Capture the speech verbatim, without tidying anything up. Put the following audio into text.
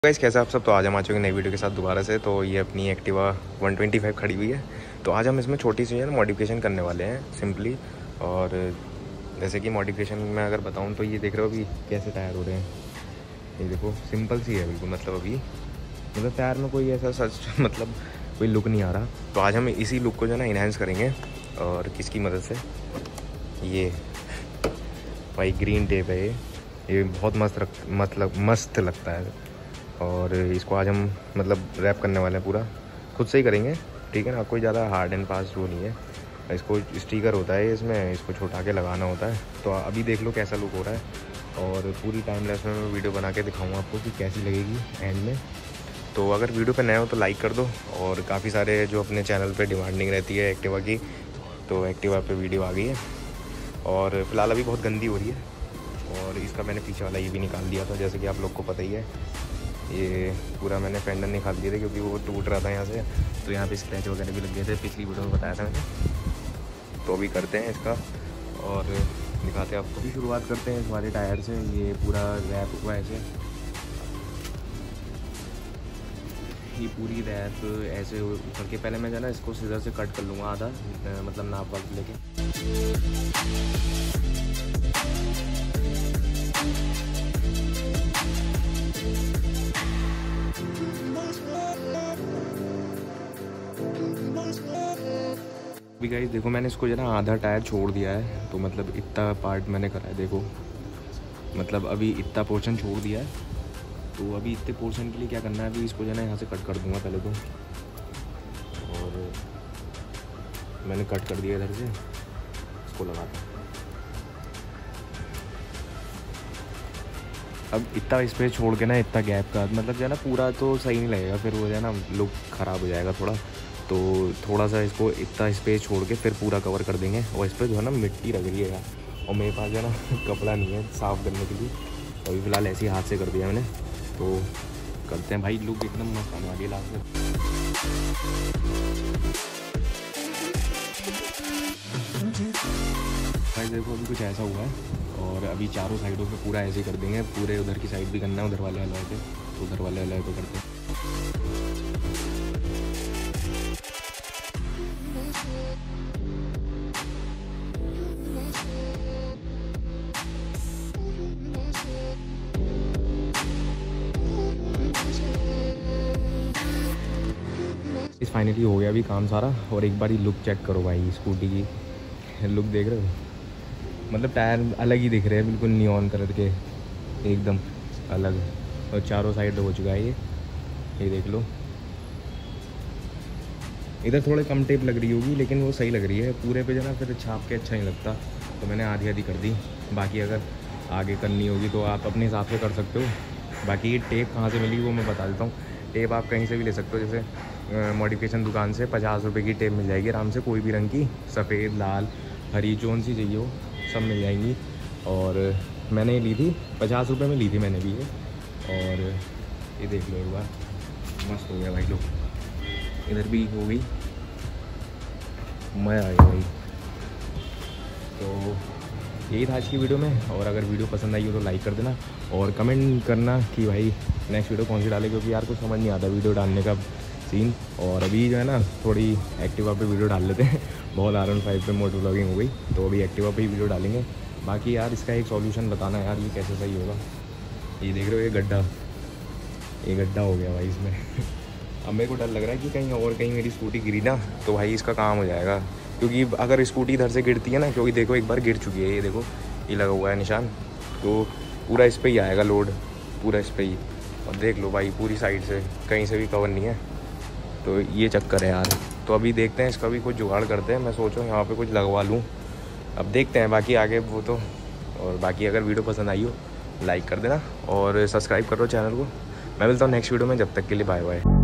Guys कैसे आप सब। तो आज हम आ चुके हैं नई वीडियो के साथ दोबारा से। तो ये अपनी एक्टिवा वन ट्वेंटी फाइव खड़ी हुई है। तो आज हम इसमें छोटी सी है ना मॉडिफिकेशन करने वाले हैं सिंपली। और जैसे कि मॉडिफिकेशन में अगर बताऊं तो ये देख रहे हो अभी कैसे टायर हो रहे हैं। ये देखो सिंपल सी है बिल्कुल, मतलब अभी मतलब टायर में कोई ऐसा सच मतलब कोई लुक नहीं आ रहा। तो आज हम इसी लुक को जो है ना इन्हेंस करेंगे। और किसकी मदद से, ये भाई ग्रीन टेप है। ये ये बहुत मस्त रख मतलब मस्त लगता है। और इसको आज हम मतलब रैप करने वाले हैं, पूरा खुद से ही करेंगे, ठीक है ना। कोई ज़्यादा हार्ड एंड फास्ट वो नहीं है। इसको स्टिकर होता है इसमें, इसको छुटा के लगाना होता है। तो अभी देख लो कैसा लुक हो रहा है। और पूरी टाइम लैप्स में मैं वीडियो बना के दिखाऊंगा आपको कि कैसी लगेगी एंड में। तो अगर वीडियो पे नए हो तो लाइक कर दो। और काफ़ी सारे जो अपने चैनल पे डिमांडिंग रहती है एक्टिवा की, तो एक्टिवा पे वीडियो आ गई है। और फिलहाल अभी बहुत गंदी हो रही है। और इसका मैंने पीछे वाला ये भी निकाल दिया था, जैसे कि आप लोग को पता ही है। ये पूरा मैंने फेंडर निकाल दिए थे क्योंकि वो टूट रहा था यहाँ से। तो यहाँ पे स्क्रैच वगैरह भी लग गए थे, पिछली वीडियो में बताया था मैंने। तो अभी करते हैं इसका और दिखाते हैं आपको। भी शुरुआत करते हैं हमारे टायर से। ये पूरा रैप हुआ ऐसे, ये पूरी रैप ऐसे करके पहले मैं जो है ना इसको सीधर से कट कर लूँगा आधा, मतलब नाप वाप लेके। अभी गाइस देखो मैंने इसको जो है ना आधा टायर छोड़ दिया है। तो मतलब इतना पार्ट मैंने करा है, देखो मतलब अभी इतना पोर्शन छोड़ दिया है। तो अभी इतने पोर्शन के लिए क्या करना है, अभी इसको जो है ना यहाँ से कट कर दूंगा पहले तो। और मैंने कट कर दिया इधर से, इसको लगाता हूँ। अब इतना स्पेस छोड़ के ना, इतना गैप का मतलब जो है ना पूरा तो सही नहीं लगेगा, फिर वो जो है ना लुक ख़राब हो जाएगा थोड़ा। तो थोड़ा सा इसको इतना स्पेस छोड़ के फिर पूरा कवर कर देंगे। और इस पर जो है ना मिट्टी लग रही है यार, और मेरे पास जो है ना कपड़ा नहीं है साफ़ करने के लिए। तो अभी फ़िलहाल ऐसे ही हाथ से कर दिया मैंने। तो करते हैं भाई, लुक एकदम मस्त आने वाली है लास्ट में। भाई देखो अभी कुछ ऐसा हुआ है। और अभी चारों साइडों पे पूरा ऐसे ही कर देंगे। पूरे उधर की साइड भी करना है, उधर वाले अलॉय पे, तो उधर वाले अलॉय पे करते हैं। इस फाइनली हो गया अभी काम सारा। और एक बार ही लुक चेक करो भाई, स्कूटी की लुक देख रहे हो, मतलब टायर अलग ही दिख रहे हैं बिल्कुल नियॉन कलर के, एकदम अलग। और चारों साइड हो चुका है ये ये देख लो। इधर थोड़े कम टेप लग रही होगी लेकिन वो सही लग रही है। पूरे पे जो ना फिर छाप के अच्छा नहीं लगता, तो मैंने आधी आधी कर दी। बाकी अगर आगे करनी होगी तो आप अपने हिसाब से कर सकते हो। बाकी ये टेप कहाँ से मिली वो मैं बता देता हूँ। टेप आप कहीं से भी ले सकते हो, जैसे मॉडिफिकेशन दुकान से पचास रुपये की टेप मिल जाएगी आराम से, कोई भी रंग की, सफ़ेद लाल हरी जोन सी चाहिए हो सब मिल जाएंगी। और मैंने ये ली थी पचास रुपये में ली थी मैंने भी ये। और ये देख लो एक बार, मस्त हो गया भाई लोग। इधर भी हो गई, मज़ा आ गया भाई। तो यही था आज की वीडियो में। और अगर वीडियो पसंद आई हो तो लाइक कर देना और कमेंट करना कि भाई नेक्स्ट वीडियो कौन सी डाले, क्योंकि यार कुछ समझ नहीं आता वीडियो डालने का सीन। और अभी जो है ना थोड़ी एक्टिवा पे वीडियो डाल लेते हैं। बहुत आर वन फाइव पे मोटो व्लॉगिंग हो गई, तो अभी एक्टिवा पे ही वीडियो डालेंगे। बाकी यार इसका एक सॉल्यूशन बताना यार, ये कैसे सही होगा। ये देख रहे हो ये गड्ढा, ये गड्ढा हो गया भाई इसमें। अब मेरे को डर लग रहा है कि कहीं और कहीं मेरी स्कूटी गिरी ना तो भाई इसका काम हो जाएगा। क्योंकि अगर स्कूटी इधर से गिरती है ना, क्योंकि देखो एक बार गिर चुकी है, ये देखो ये लगा हुआ है निशान, तो पूरा इस पर ही आएगा लोड, पूरा इस पर ही। और देख लो भाई पूरी साइड से कहीं से भी कवर नहीं है। तो ये चक्कर है यार। तो अभी देखते हैं इसका भी कुछ जुगाड़ करते हैं। मैं सोच रहा हूँ यहाँ पे कुछ लगवा लूँ, अब देखते हैं बाकी आगे वो तो। और बाकी अगर वीडियो पसंद आई हो लाइक कर देना और सब्सक्राइब करो चैनल को। मैं मिलता हूँ नेक्स्ट वीडियो में, जब तक के लिए बाय बाय।